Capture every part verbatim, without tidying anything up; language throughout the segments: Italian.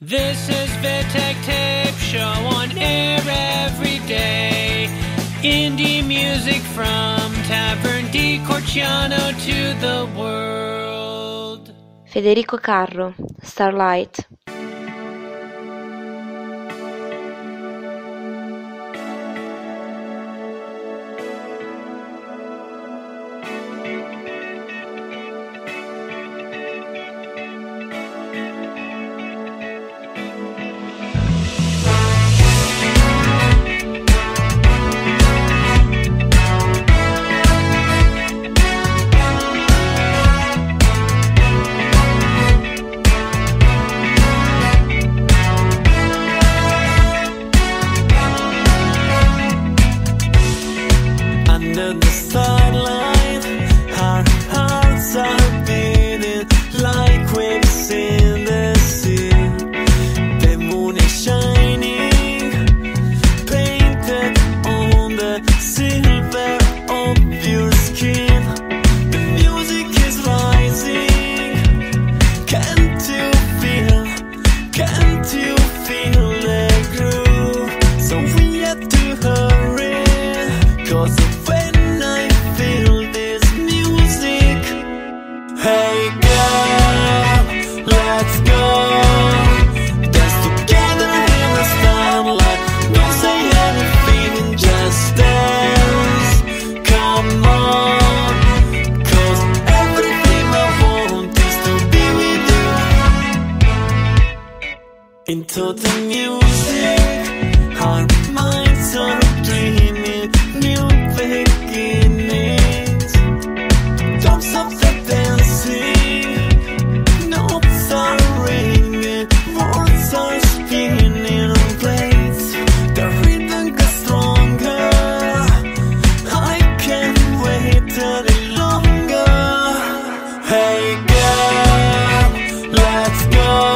This is Vitek Tape Show on air every day. Indie music from Tavern di Corciano to the world. Federico Carro, Starlight. Into the music, our minds are dreaming new beginnings. Don't stop the dancing, notes are ringing, words are spinning on plates. The rhythm gets stronger, I can't wait any longer. Hey girl, let's go.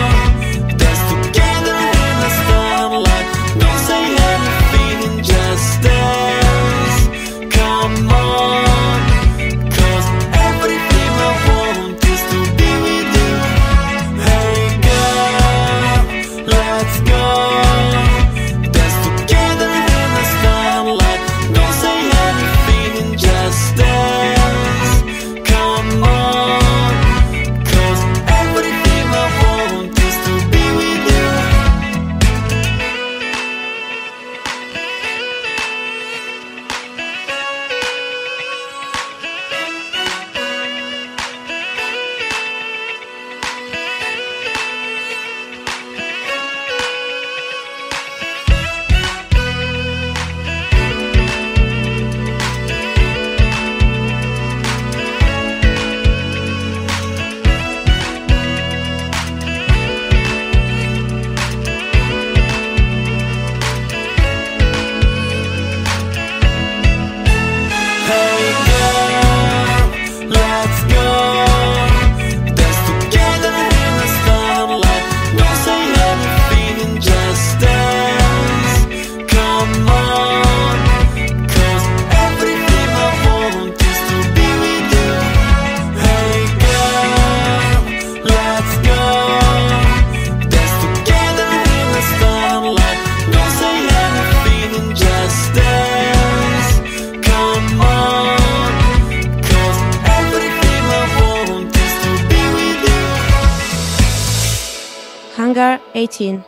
Hangar eighteen,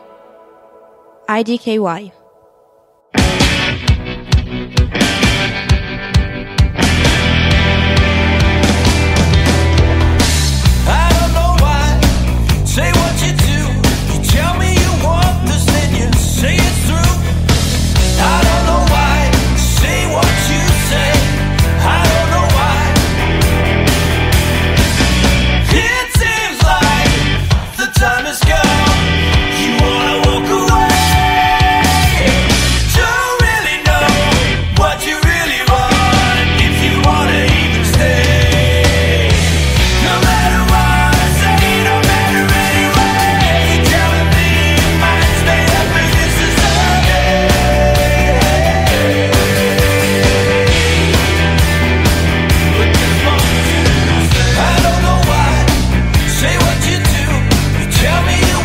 I D K Y. Tell me you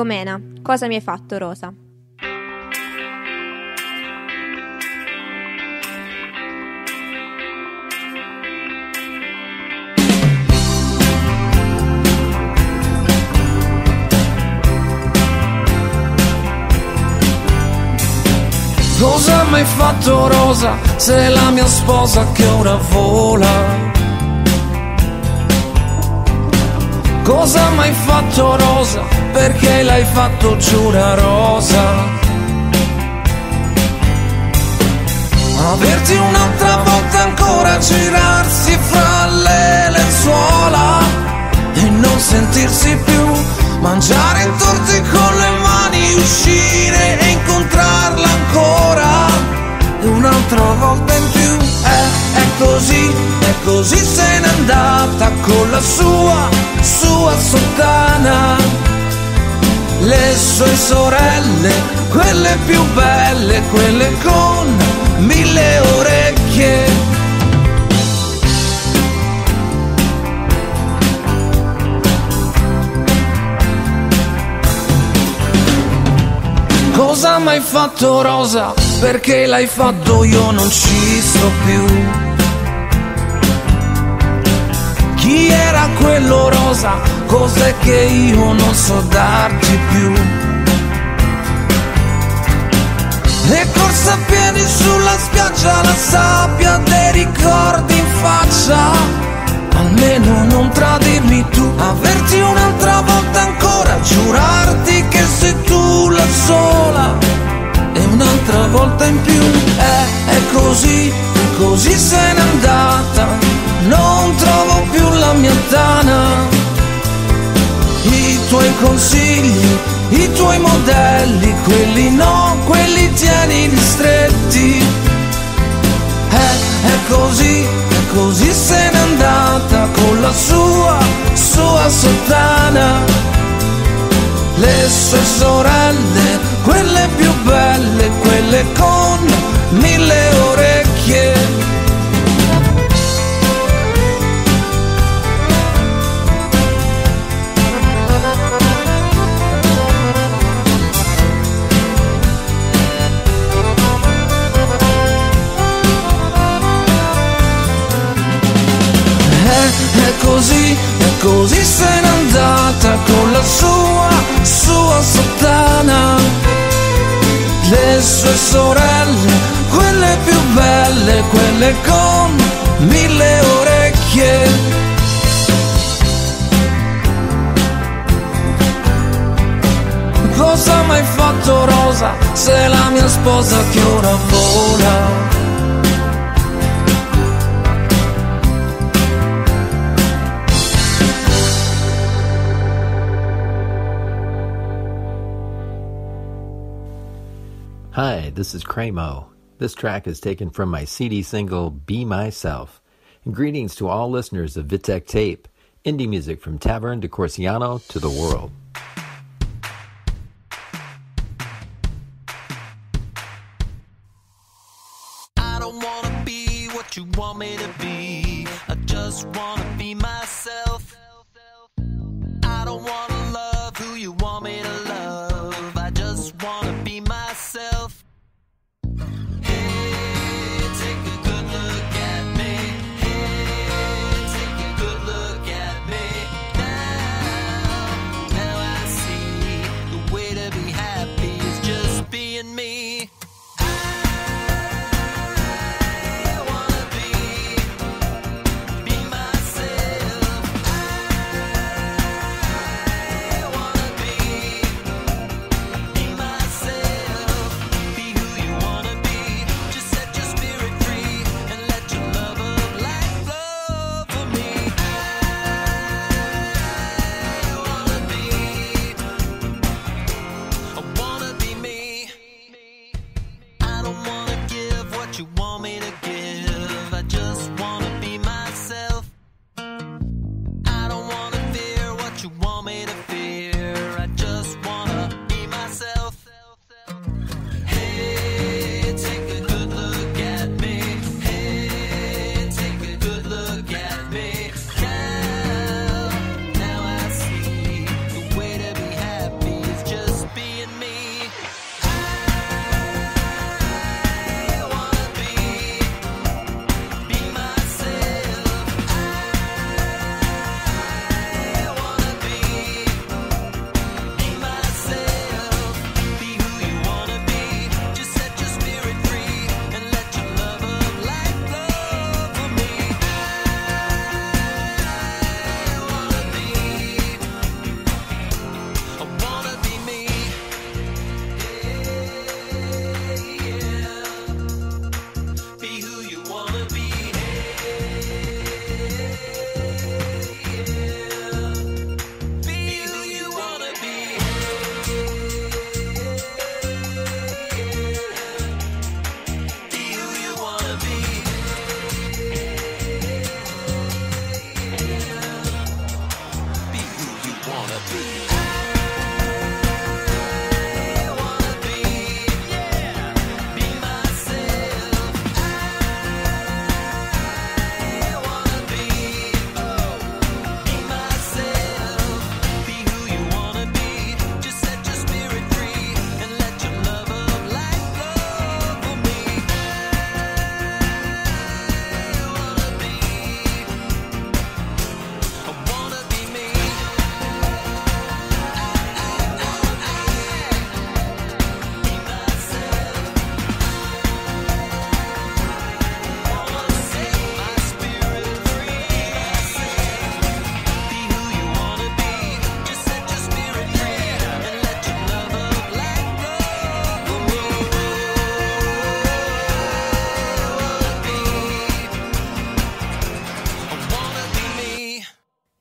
Gomena, cosa mi hai fatto, Rosa? Cosa mi hai fatto, Rosa? Sei la mia sposa che ora vola. Cosa mi hai fatto, Rosa? Perché l'hai fatto, giura, Rosa? Averti un'altra volta ancora, girarsi fra le lenzuola e non sentirsi più, mangiare torte con le mani, uscire e incontrarla ancora e un'altra volta in più. Eh, è così, è così se n'è andata con la sua, sua sottana. Le sue sorelle, quelle più belle, quelle con mille orecchie. Cosa mi hai fatto, Rosa? Perché l'hai fatto, io non ci sto più. Chi era quello, Rosa? Cos'è che io non so darti più? E corsa a piedi sulla spiaggia, la sabbia dei ricordi in faccia. Almeno non tradirmi tu, averti un'altra volta ancora, giurarti che sei tu la sola e un'altra volta in più. Eh, è così, così se n'è andata, non trovo più la mia tana. I tuoi consigli, i tuoi modelli, quelli no, quelli tienili stretti. Eh, è così, è così se n'è andata con la sua, sua sottana. Le sue sorelle, quelle più belle, quelle con mille orecchie. È così, è così se n'è andata con la sua, sua sottana. Le sue sorelle, quelle più belle, quelle con mille orecchie. Cosa mi hai fatto, Rosa? Sei la mia sposa che ora vola. Hi, this is Cremo. This track is taken from my C D single, Be Myself. And greetings to all listeners of Vitek Tape, indie music from Tavern de Corsiano to the world. I don't wanna be what you want me to be. I just wanna be myself. I don't wanna love who you want me to love. I just wanna be myself. Myself.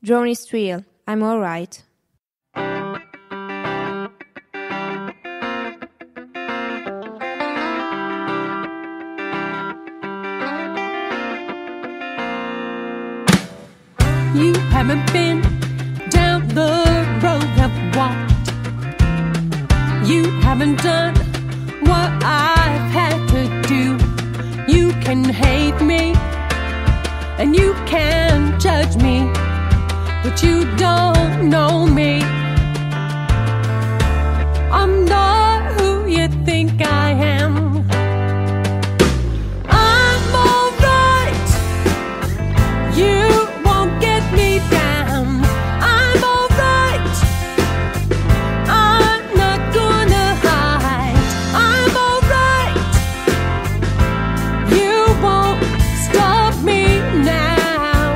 Drone is real. I'm alright. You haven't been down the road I've walked. You haven't done what I've had to do. You can hate me and you can judge me, but you don't know me. I'm not who you think I am. I'm alright. You won't get me down. I'm alright. I'm not gonna hide. I'm alright. You won't stop me now,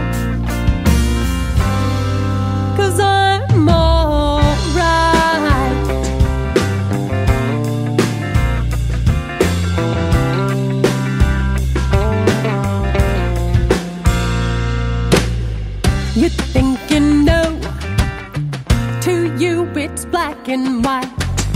'cause I'm alright. You think you know, to you it's black and white,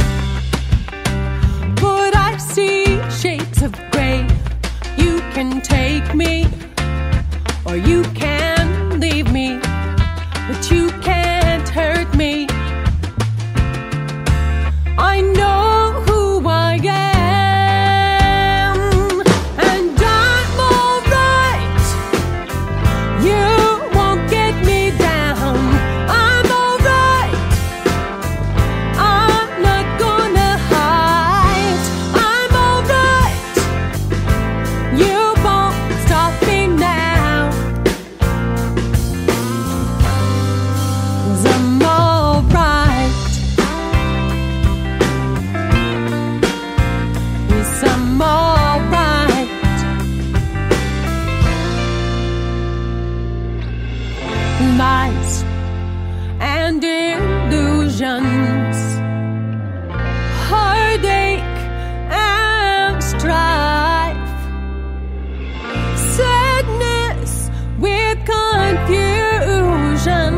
but I see shades of gray. You can take me or you can leave me, but you can't hurt me. I know who I am, and I'm alright. You won't get me down. I'm alright. I'm not gonna hide. I'm alright. You won't stop me now, 'cause I'm alright. Yes, I'm alright. Lies and illusions, heartache and strife, sadness with confusion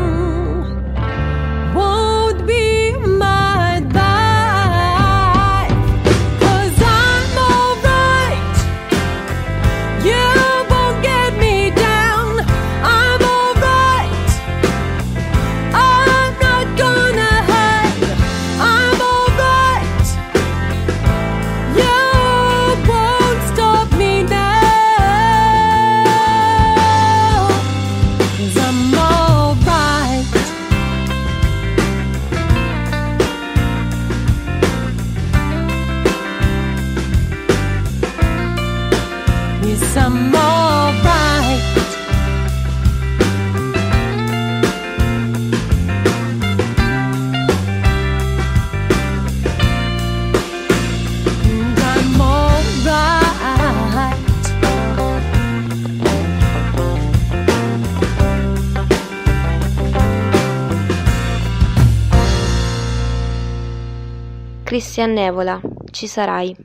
won't be my life, 'cause I'm alright. You won't get me down. I'm alright. I'm not gonna hide. I'm alright. You won't stop me now, 'cause I'm alright. Yes, I'm alright. And I'm alright. Christian Nevola, Ci sarai.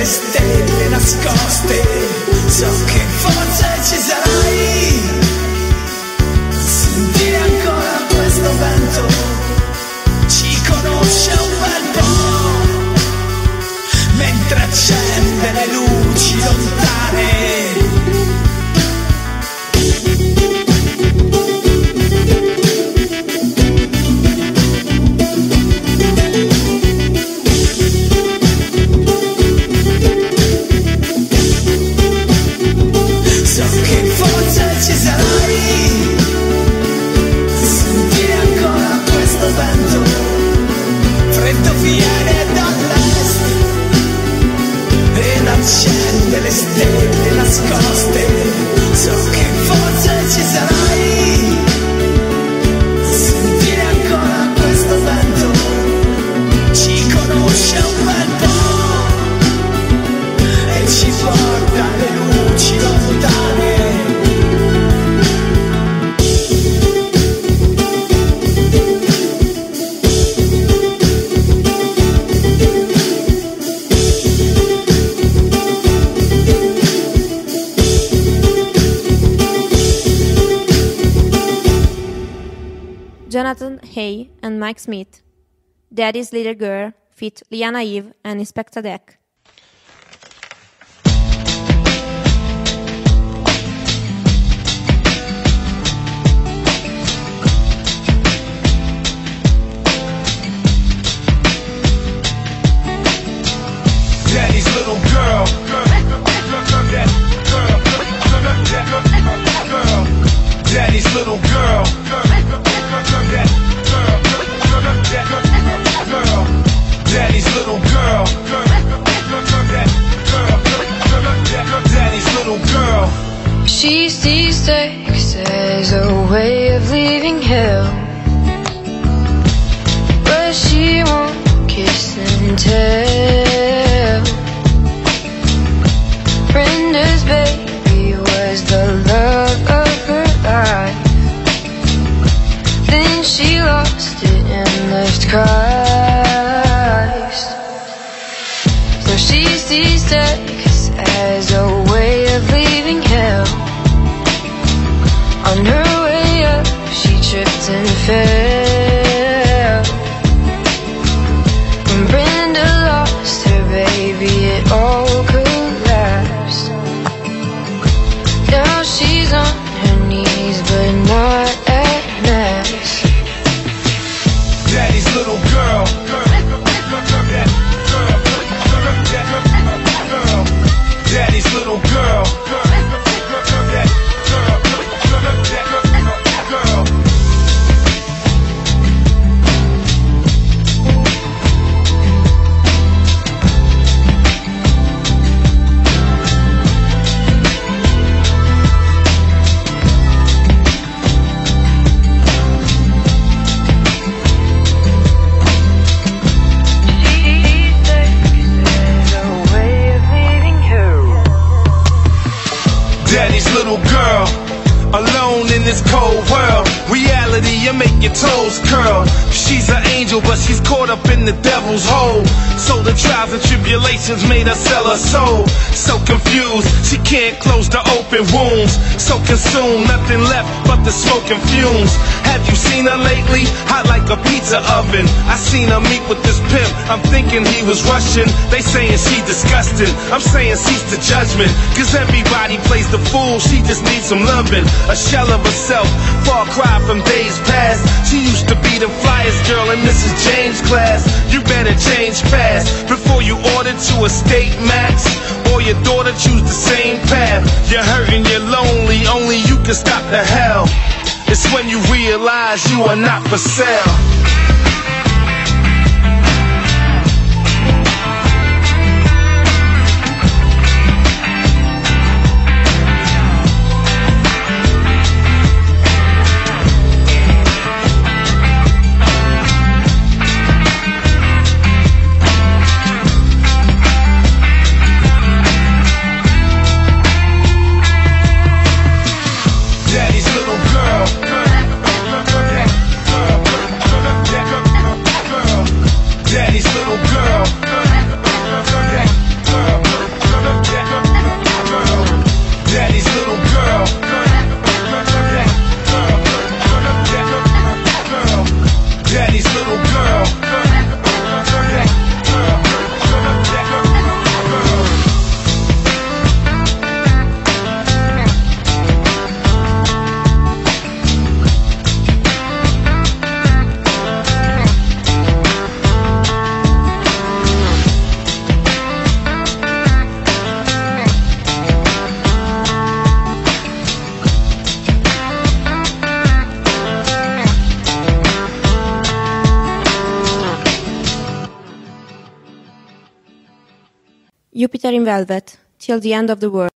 delle stelle nascoste. So che forse ci sarai. Sentire ancora questo vento ci conosce un bel po', mentre accende le luci lontane. Accende le stelle nascoste. So che forse ci sarai. Sentire ancora questo vento ci conosce un bel po' e ci porta le luci lontane. Jonathan Hay and Mike Smith. Daddy's Little Girl feat. Liana Eve and Inspector Deck. Daddy's little girl, girl, girl, girl, Daddy's little girl, girl, girl, Daddy's little girl, Daddy's little girl. She sees sex as a way of leaving hell, but she won't kiss and tell. Brenda's baby was the love of her life. Then she lost it and left Christ. So she sees sex as a way of leaving hell. On her way up, she tripped and fell. When Brenda lost her baby, it all collapsed. Now she's on her knees, but not at mass. Daddy's little girl, girl, Daddy's little girl, Daddy's little girl, alone in this cold world. Reality, you make your toes curl. She's an angel, but she's caught up in the devil's hole. So the trials and tribulations made her sell her soul. So confused, she can't close the open wounds. So consumed, nothing left but the smoke and fumes. Have you seen her lately? Hot like a pizza oven. I seen her meet with this pimp, I'm thinking he was Russian. They saying she disgusting, I'm saying cease the judgment. Cause everybody plays the fool, she just needs some loving. A shell of herself, far cry from days past. She used to be the flyest girl in Missus James' class. You better change fast before you order to a state max, or your daughter choose the same path. You're hurting, you're lonely, only you can stop the hell. It's when you realize you are not for sale. Daddy's little girl, Jupiter in Velvet, Till the End of the World.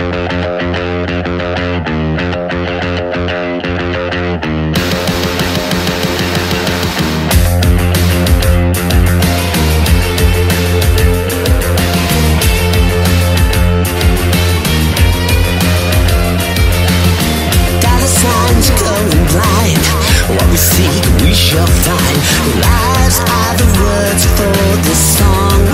What we seek, we shall find. Lies are the words for this song.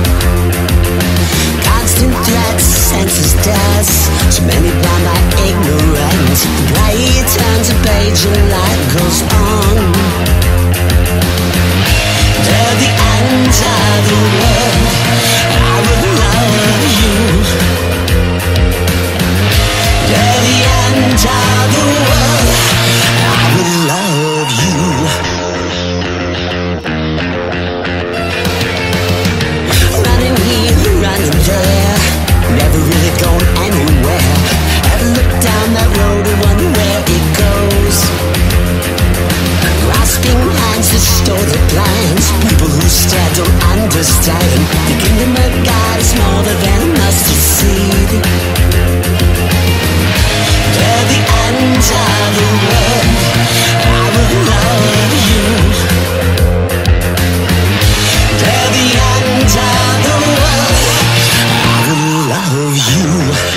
Constant threats, senseless deaths. So many blind by ignorance. Light turns a page and life goes on. Till the end of the world, I will love you. Till the end of the world, I will love you. Running here, running there, never really going anywhere. Ever look down that road and wonder where it goes? Grasping hands distort their plans. People who stare don't understand. The kingdom of God is more than a mustard seed. Till the end of the world, I will love you. Till the end of the world, I will love you.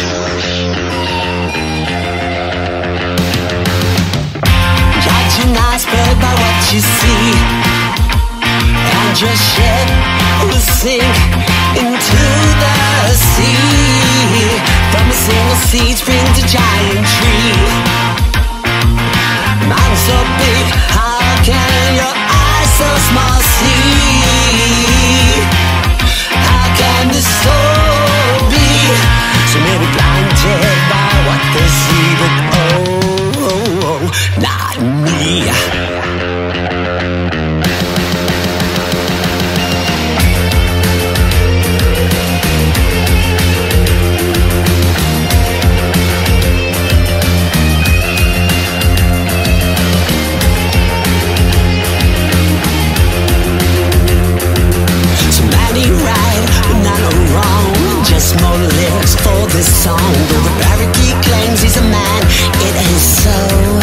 Judge an iceberg by what you see, and your ship will sink into the sea. From a single seed springs a giant tree. I'm so big, how can your eyes so small see? How can this soul be so maybe blinded by what they see? But oh, oh, oh, not me. More lyrics for this song. Though the parakeet claims he's a man, it ain't so.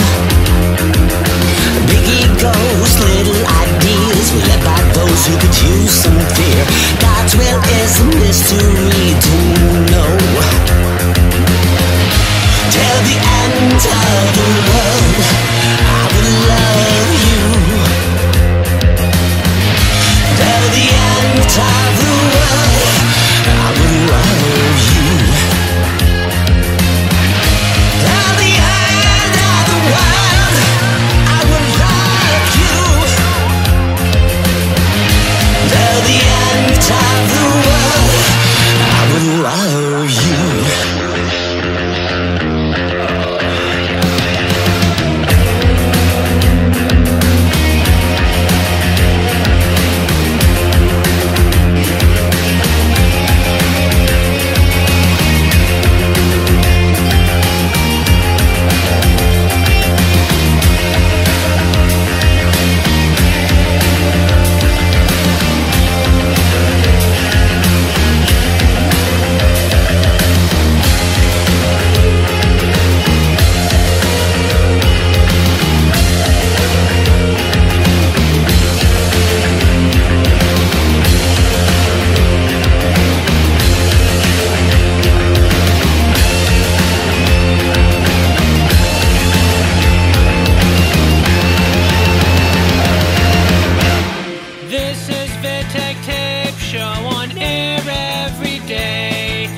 Big egos, little ideas, we led by those who could use some fear. God's will is a mystery to know. Till the end of the world, I will love you. Till the end of the world, I will love you. Till the end of the world, I will love you. Till the end of the world, I will love you.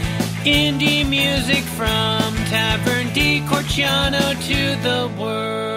Indie music from Tavern di Corciano to the world.